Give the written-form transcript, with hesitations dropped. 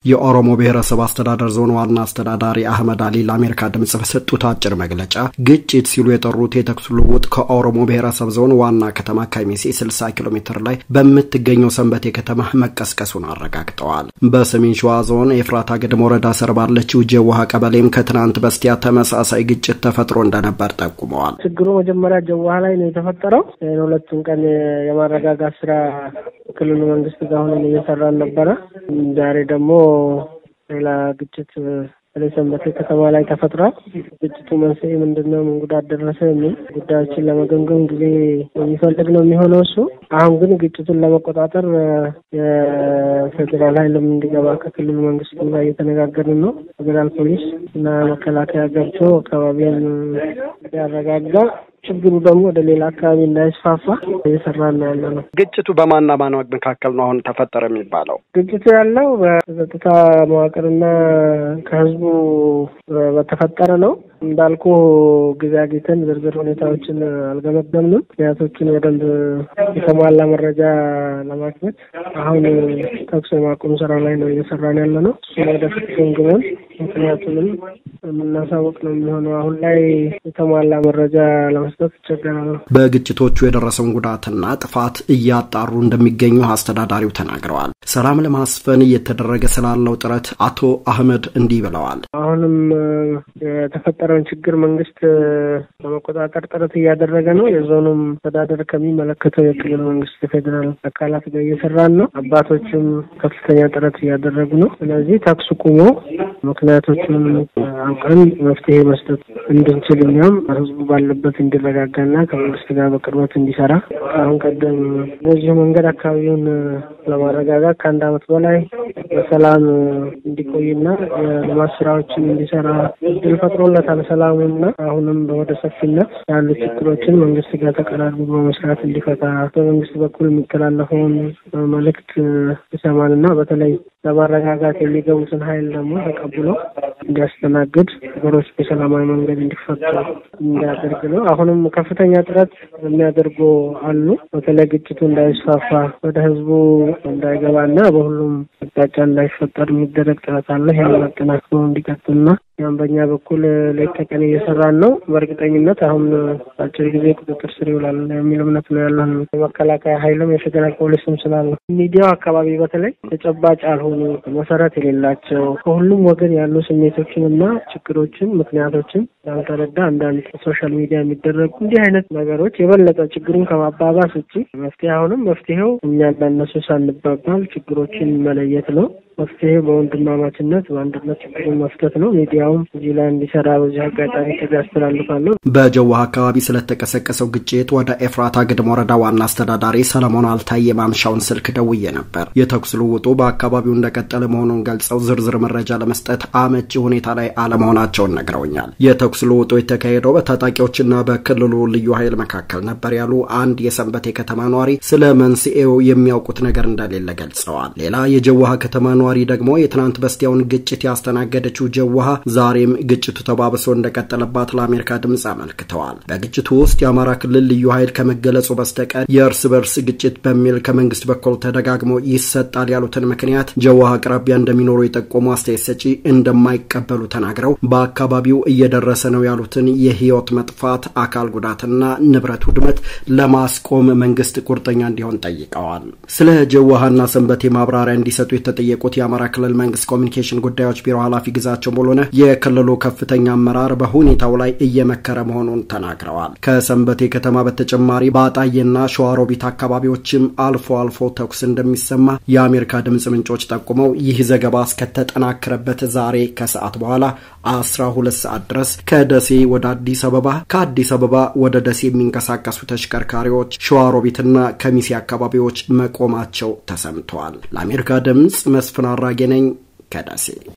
የኦሮሞ ብሔረሰብ አስተዳደር ዞን ዋና አስተዳዳሪ አህመድ አሊ ለአሜሪካ ድምጽ በሰጡት አጭር መግለጫ ግጭት ሲሉ የጠሩት የተኩስ ልውውጥ ከኦሮሞ ብሔረሰብ ዞን ዋና ከተማ ከሚሴ 60 ኪሎ ሜትር ላይ በምትገኘው ሰንበቴ ከተማ መቀስቀሱን አረጋግጠዋል። በሰሜን ሸዋ ዞን ኤፍራታ ግድም ወረዳ ስር ባለችው ጀዋሃ ቀበሌም ከትናንት በስቲያ ተመሳሳይ ግጭት ተፈጥሮ እንደነበር ጠቁመዋል። ችግሩ መጀመሪያ ጀዋሃ ላይ ነው የተፈጠረው። ሁለቱም ቀን የማረጋጋት ስራ ክልሉ መንግስት ጋር ሆነን እየሰራን ነበር። ዛሬ ደግሞ ሌላ ግጭት በሰንበቴ ከተማ ላይ ተፈጥሯል። ግጭቱ መንስኤ ምንድነው? ምን ጉዳት ደረሰ? የሚል ጉዳዮችን ለመገምገም ጊዜ የሚፈልግ ነው የሚሆነው እሱ። አሁን ግን ግጭቱን ለመቆጣጠር የፌዴራል ኃይልም እንዲገባ ከክልሉ መንግስት ጋር እየተነጋገርን ነው። ፌዴራል ፖሊስ እና መከላከያ ገብቶ አካባቢውን ያረጋጋ፣ ችግሩ ደግሞ ወደ ሌላ አካባቢ እንዳይስፋፋ እየሰራን ነው። ግጭቱ በማንና ማን መካከል ነው አሁን ተፈጠረ የሚባለው? ግጭቱ ያለው በጸጥታ መዋቅርና ከህዝቡ በተፈጠረ ነው። እንዳልኩ ጊዜ አግኝተን ዝርዝር ሁኔታዎችን አልገመገምንም። ምክንያቶችን በደንብ የተሟላ መረጃ ለማግኘት አሁን ተኩስ የማቆም ስራ ላይ ነው እየሰራን ያለነው። እሱን ወደፊት ገምግመን ምክንያቱንም የምናሳውቅ ነው የሚሆነው። አሁን ላይ የተሟላ መረጃ ለመስጠት ይቸገራል። በግጭቶቹ የደረሰውን ጉዳትና ጥፋት እያጣሩ እንደሚገኙ አስተዳዳሪው ተናግረዋል። ሰላም ለማስፈን እየተደረገ ስላለው ጥረት አቶ አህመድ እንዲህ ብለዋል። አሁንም የተፈጠረውን ችግር መንግስት ለመቆጣጠር ጥረት እያደረገ ነው። የዞኑም አስተዳደር ከሚመለከተው የክልል መንግስት የፌዴራል አካላት ጋር እየሰራን ነው። አባቶችም ከፍተኛ ጥረት እያደረጉ ነው። ስለዚህ ተኩስ ቆሞ ምክንያቶችን አውቀን መፍትሄ መስጠት እንድንችል እኛም ህዝቡ ባለበት እንዲረጋጋና ከመንግስት ጋር በቅርበት እንዲሰራ አሁን ቀደም በዚህ መንገድ አካባቢውን ለማረጋጋት ከአንድ ዓመት በላይ በሰላም እንዲቆይና የልማት ስራዎችን እንዲሰራ እድል ፈጥሮለታል። ሰላሙና አሁንም ወደ ሰፊነት ያሉ ችግሮችን መንግስት ጋር ተቀራርቦ በመስራት እንዲፈታ በመንግስት በኩል የሚተላለፈውን መልእክት ይሰማልና በተለይ ለማረጋጋት የሚገቡትን ኃይል ደግሞ ተቀብሎ እንዲያስተናግድ ነገሮች በሰላማዊ መንገድ እንዲፈቱ እንዲያደርግ ነው። አሁንም ከፍተኛ ጥረት የሚያደርጉ አሉ። በተለይ ግጭቱ እንዳይስፋፋ ወደ ህዝቡ እንዳይገባና በሁሉም አቅጣጫ እንዳይፈጠር የሚደረግ ጥረት አለ። ይሄን መጠናከር እንዲቀጥልና ያም በእኛ በኩል ለተቀን እየሰራን ነው። በእርግጠኝነት አሁን አጭር ጊዜ ቁጥጥር ስር ይውላል የሚል እምነት ነው ያለን። የመከላከያ ኃይልም የፌዴራል ፖሊስም ስላለ ሚዲያው አካባቢ በተለይ ተጨባጭ ያልሆኑ መሰረት የሌላቸው ከሁሉም ወገን ያሉ ስሜቶችንና ችግሮችን ምክንያቶችን ያልተረዳ አንዳንድ ሶሻል ሚዲያ የሚደረጉ እንዲህ አይነት ነገሮች የበለጠ ችግሩን ከማባባስ ውጪ መፍትሄው እኛ እንደነሱ ሳንባባል ችግሮችን መለየት ነው። መፍትሄ በወንድማማችነት በአንድነት ችግሩን መፍታት ነው። ሚዲያውም እዚህ ላይ እንዲሰራ በዚህ አጋጣሚ ተጋስተላልፋለሁ። በጀዋሃ አካባቢ ስለተቀሰቀሰው ግጭት ወደ ኤፍራታ ግድም ወረዳ ዋና አስተዳዳሪ ሰለሞን አልታየ ማምሻውን ስልክ ደውዬ ነበር። የተኩስ ልውውጡ በአካባቢው እንደቀጠለ መሆኑን ገልጸው ዝርዝር መረጃ ለመስጠት አመቺ ሁኔታ ላይ አለመሆናቸውን ነግረውኛል። የተኩስ ልውውጡ የተካሄደው በታጣቂዎችና በክልሉ ልዩ ኃይል መካከል ነበር ያሉ አንድ የሰንበቴ ከተማ ነዋሪ ስለ መንስኤው የሚያውቁት ነገር እንደሌለ ገልጸዋል። ሌላ የጀዋሃ ከተማ ነዋሪ ደግሞ የትናንት በስቲያውን ግጭት ያስተናገደችው ጀዋሃ ዛሬም ግጭቱ ተባብሶ እንደቀጠለባት ለአሜሪካ ድምጽ አመልክተዋል። በግጭቱ ውስጥ የአማራ ክልል ልዩ ኃይል ከመገለጹ በስተቀር የእርስ በርስ ግጭት በሚል ከመንግስት በኩል ተደጋግሞ ይሰጣል ያሉትን ምክንያት ጀዋሃ አቅራቢያ እንደሚኖሩ የጠቆሙ አስተያየት ሰጪ እንደማይቀበሉ ተናግረው በአካባቢው እየደረሰ ነው ያሉትን የህይወት መጥፋት፣ አካል ጉዳትና ንብረት ውድመት ለማስቆም መንግስት ቁርጠኛ እንዲሆን ጠይቀዋል። ስለ ጀዋሃና ሰንበቴ ማብራሪያ እንዲሰጡ የተጠየቁት የአማራ ክልል መንግስት ኮሚኒኬሽን ጉዳዮች ቢሮ ኃላፊ ግዛቸው ሙሉነህ የክልሉ ከፍተኛ አመራር በሁኔታው ላይ እየመከረ መሆኑን ተናግረዋል። ከሰንበቴ ከተማ በተጨማሪ በአጣዬና ሸዋሮቢት አካባቢዎችም አልፎ አልፎ ተኩስ እንደሚሰማ የአሜሪካ ድምጽ ምንጮች ጠቁመው ይህ ዘገባ እስከተጠናከረበት ዛሬ ከሰዓት በኋላ 12 ሰዓት ድረስ ከደሴ ወደ አዲስ አበባ ከአዲስ አበባ ወደ ደሴ የሚንቀሳቀሱ ተሽከርካሪዎች ሸዋሮቢትና ከሚሴ አካባቢዎች መቆማቸው ተሰምተዋል። ለአሜሪካ ድምጽ መስፍን አራጌ ነኝ ከደሴ።